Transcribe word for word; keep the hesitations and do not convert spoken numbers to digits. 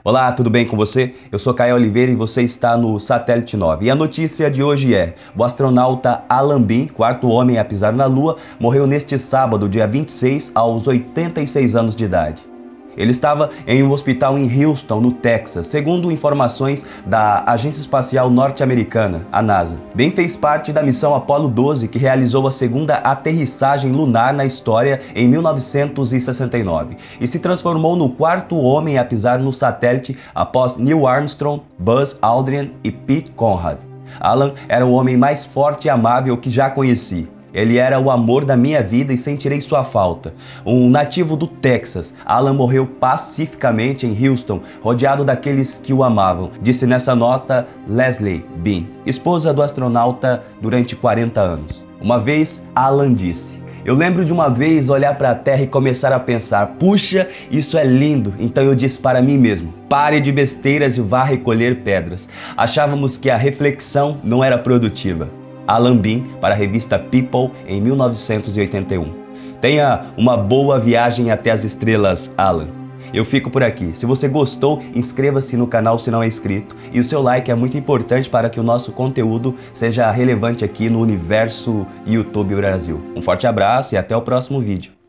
Olá, tudo bem com você? Eu sou Caio Oliveira e você está no Satélite nove. E a notícia de hoje é: o astronauta Alan Bean, quarto homem a pisar na Lua, morreu neste sábado, dia vinte e seis, aos oitenta e seis anos de idade. Ele estava em um hospital em Houston, no Texas, segundo informações da Agência Espacial Norte-Americana, a NASA. Bean fez parte da missão Apollo doze, que realizou a segunda aterrissagem lunar na história em mil novecentos e sessenta e nove, e se transformou no quarto homem a pisar no satélite após Neil Armstrong, Buzz Aldrin e Pete Conrad. Alan era o homem mais forte e amável que já conheci. Ele era o amor da minha vida e sentirei sua falta. Um nativo do Texas, Alan morreu pacificamente em Houston, rodeado daqueles que o amavam, disse nessa nota Leslie Bean, esposa do astronauta durante quarenta anos. Uma vez, Alan disse: "Eu lembro de uma vez olhar para a Terra e começar a pensar, puxa, isso é lindo." Então eu disse para mim mesmo: pare de besteiras e vá recolher pedras. Achávamos que a reflexão não era produtiva. Alan Bean, para a revista People, em mil novecentos e oitenta e um. Tenha uma boa viagem até as estrelas, Alan. Eu fico por aqui. Se você gostou, inscreva-se no canal se não é inscrito. E o seu like é muito importante para que o nosso conteúdo seja relevante aqui no universo YouTube Brasil. Um forte abraço e até o próximo vídeo.